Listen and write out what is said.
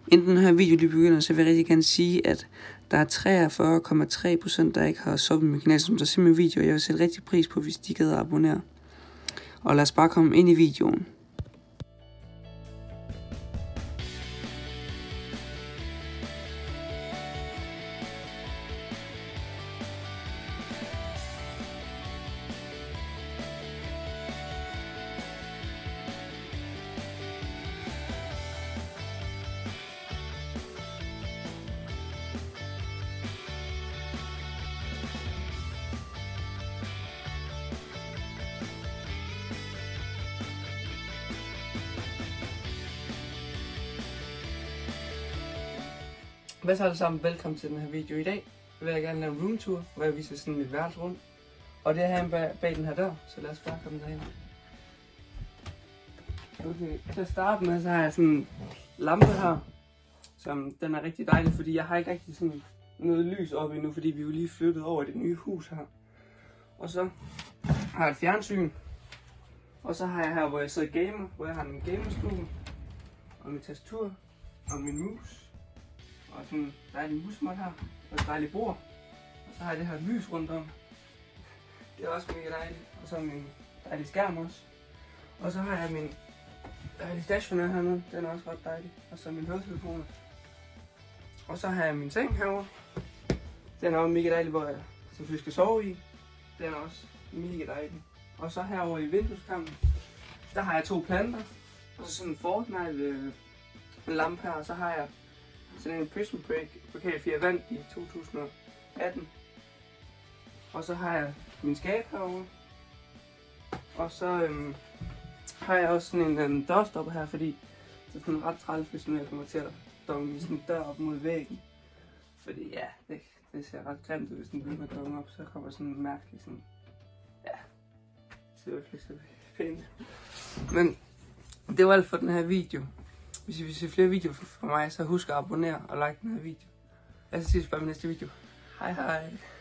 Inden den her video lige begynder, så vil jeg rigtig gerne sige, at der er 43,3%, der ikke har subbet min kanal, som der ser min video. Jeg vil sætte rigtig pris på, hvis de gider at abonnere. Og lad os bare komme ind i videoen. Hvad så alle sammen? Velkommen til den her video. I dag vil jeg gerne lave en roomtour, hvor jeg viser sådan mit værelse rundt. Og det er her bag den her dør, så lad os bare komme derhen. Okay, til at starte med, så har jeg sådan en lampe her, som den er rigtig dejlig, fordi jeg har ikke rigtig sådan noget lys oppe endnu, fordi vi er jo lige flyttet over i det nye hus her. Og så har jeg et fjernsyn, og så har jeg her, hvor jeg sidder og gamer, hvor jeg har en gamerstol, og min tastatur, og min mus. Og sådan en dejlig musmål her, og et dejligt bord. Og så har jeg det her lys rundt om. Det er også mega dejligt. Og så min dejlige skærm også. Og så har jeg min dejlige stationer hernede, den er også ret dejlig. Og så min høretelefoner. Og så har jeg min seng herovre. Den er også mega dejlig, hvor jeg selvfølgelig skal sove i. Den er også mega dejlig. Og så herovre i vindueskampen, der har jeg 2 planter. Og så sådan en Fortnite lampe her, og så har jeg sådan en Prison Break på K4 vandt i 2018. Og så har jeg min skab herovre. Og så har jeg også sådan en dørstopper her, fordi det er sådan ret træls, hvis jeg kommer til at donge sådan en dør op mod væggen. Fordi ja, det ser ret grimt ud, hvis den begynder at donge op, så kommer sådan en mærkelig sådan, ja, det ser virkelig så pænt. Men det var alt for den her video. Hvis I vil se flere videoer fra mig, så husk at abonnere og like den her video. Jeg ses bare i næste video. Hej hej.